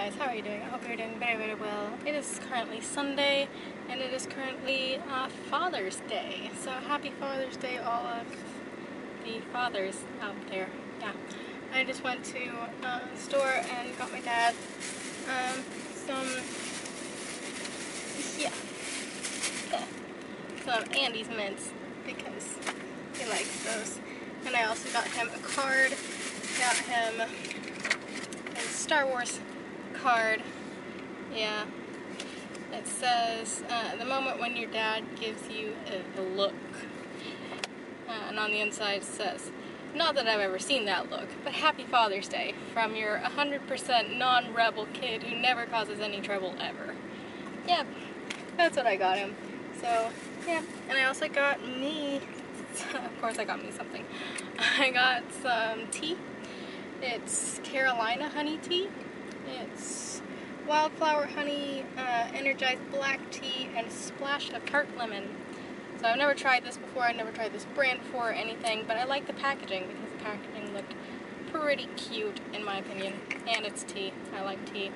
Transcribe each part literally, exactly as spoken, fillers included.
guys, how are you doing? I hope you're doing very, very well. It is currently Sunday, and it is currently uh, Father's Day. So happy Father's Day, all of the fathers out there. Yeah, I just went to uh, the store and got my dad um, some, yeah, yeah, some Andes mints because he likes those. And I also got him a card, got him a Star Wars card. Yeah, it says uh, the moment when your dad gives you a, a look, uh, and on the inside it says, not that I've ever seen that look, but happy Father's Day from your one hundred percent non-rebel kid who never causes any trouble ever. Yeah, that's what I got him. So yeah, and I also got me, of course I got me something. I got some tea. It's Carolina honey tea. It's wildflower honey, uh, energized black tea, and a splash of tart lemon. So I've never tried this before, I've never tried this brand before or anything, but I like the packaging because the packaging looked pretty cute in my opinion. And it's tea. I like tea.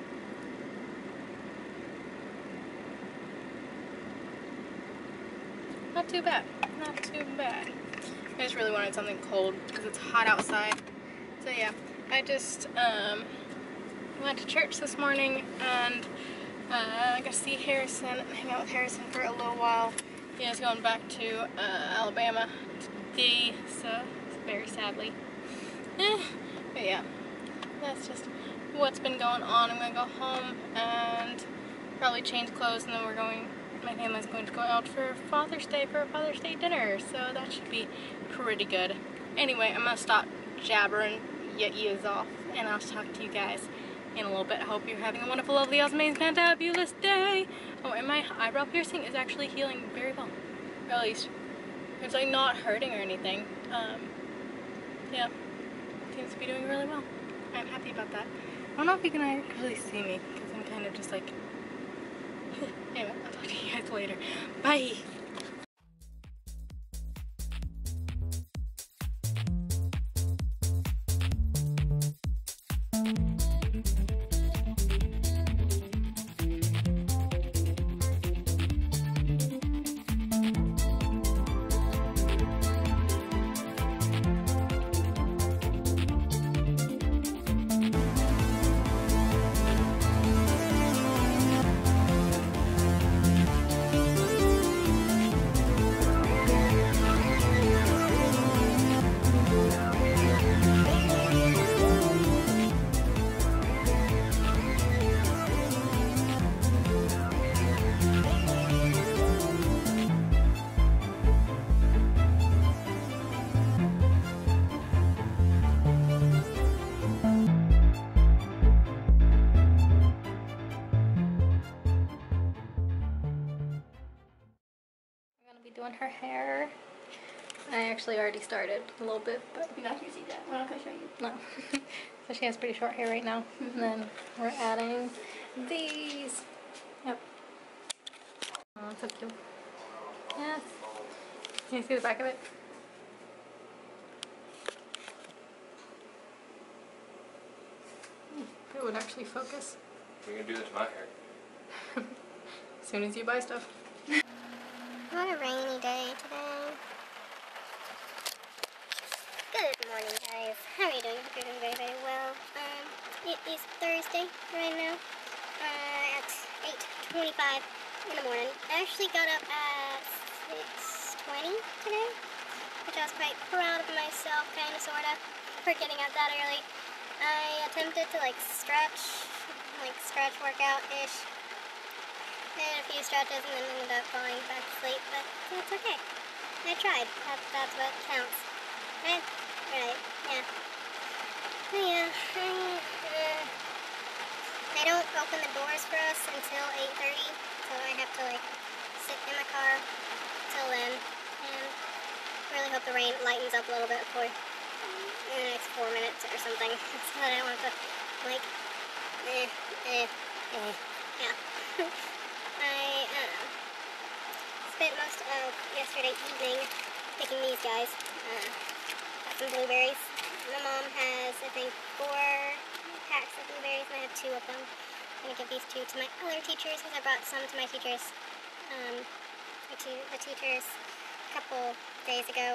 Not too bad. Not too bad. I just really wanted something cold because it's hot outside. So yeah, I just um, went to church this morning and uh, I got to see Harrison and hang out with Harrison for a little while. He is going back to uh, Alabama today, so very sadly. Eh, but yeah, that's just what's been going on. I'm going to go home and probably change clothes, and then we're going, my family's going to go out for Father's Day for a Father's Day dinner, so that should be pretty good. Anyway, I'm going to stop jabbering your ears off, and I'll talk to you guys in a little bit. I hope you're having a wonderful, lovely, awesome, amazing, fantabulous day. Oh, and my eyebrow piercing is actually healing very well. Or at least, it's like not hurting or anything. Um, yeah, seems to be doing really well. I'm happy about that. I don't know if you can actually see me, because I'm kind of just like... Anyway, I'll talk to you guys later. Bye! Doing her hair. I actually already started a little bit, but you're not gonna see that. I'm not gonna show you. No. So she has pretty short hair right now. Mm-hmm. And then we're adding these. Yep. Oh, it's so cute. Yes. Can you see the back of it? If it would actually focus. You're gonna do this to my hair. As soon as you buy stuff. What a rainy day today. Good morning, guys. How are you doing? Hope you're doing very, very well. Um, it is Thursday right now uh, at eight twenty-five in the morning. I actually got up at six twenty today, which I was quite proud of myself, kind of, sort of, for getting up that early. I attempted to, like, stretch, like, stretch workout-ish. Did a few stretches and then ended up falling back to sleep, but that's okay. I tried. That's, that's what counts. Right? Right. Yeah. But yeah. I, uh, they don't open the doors for us until eight thirty, so I have to, like, sit in the car till then. And really hope the rain lightens up a little bit for in the next four minutes or something, so that I don't have to, like, eh, eh, eh. Yeah. I uh, spent most of yesterday evening picking these guys. Uh, got some blueberries. My mom has, I think, four packs of blueberries, and I have two of them. gonna give these two to my other teachers because I brought some to my teachers, um, to the teachers a couple days ago.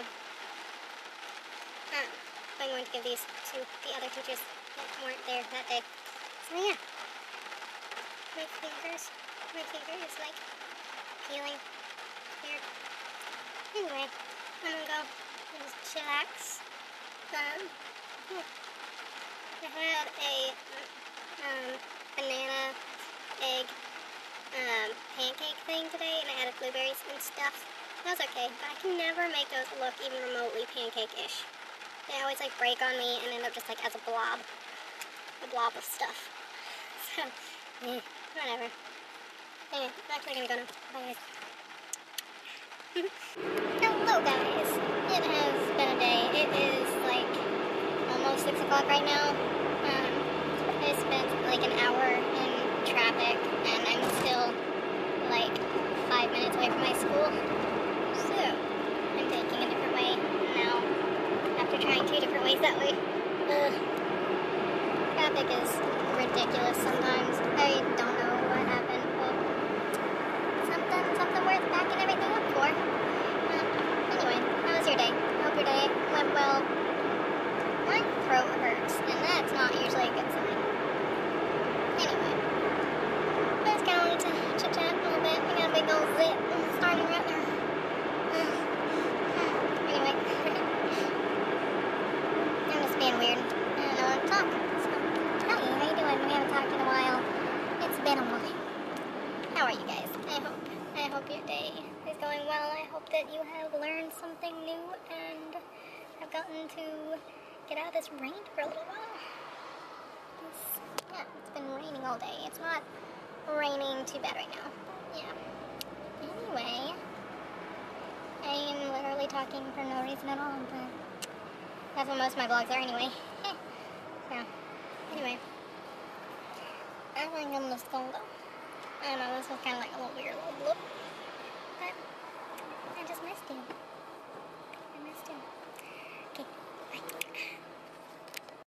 Um, I'm going to give these to the other teachers that weren't there that day. So yeah, my fingers, my finger is like peeling here. Anyway, I'm gonna go and just chillax. Um, yeah. I had a um, banana egg um, pancake thing today, and I added blueberries and stuff. That was okay, but I can never make those look even remotely pancake-ish. They always like break on me and end up just like as a blob, a blob of stuff. So, eh, whatever. Anyway, I'm actually gonna go now. Bye guys. Hello guys. It has been a day. It is like almost six o'clock right now. Um, I spent like an hour in traffic, and I'm still like five minutes away from my school. So I'm taking a different way now. After trying two different ways that way. Ugh. Traffic is ridiculous sometimes. I don't know what happened, but something, something worth backing everything up for. Uh, anyway, how was your day? Hope your day went well. My throat hurts, and that's not usually a good sign. Anyway, I just kind of wanted to chit-chat a little bit. I got a big old zit starting right there. Uh, anyway. I'm just being weird. I don't know what to talk. So, hi, how you doing? We haven't talked in a while. It's been a while. How are you guys? I hope I hope your day is going well. I hope that you have learned something new and have gotten to get out of this rain for a little while. It's, yeah, it's been raining all day. It's not raining too bad right now. But yeah. Anyway, I am literally talking for no reason at all, but that's what most of my vlogs are anyway. Yeah. Anyway. I think I'm just gonna go. I don't know, this was kind of like a little weird little bloop.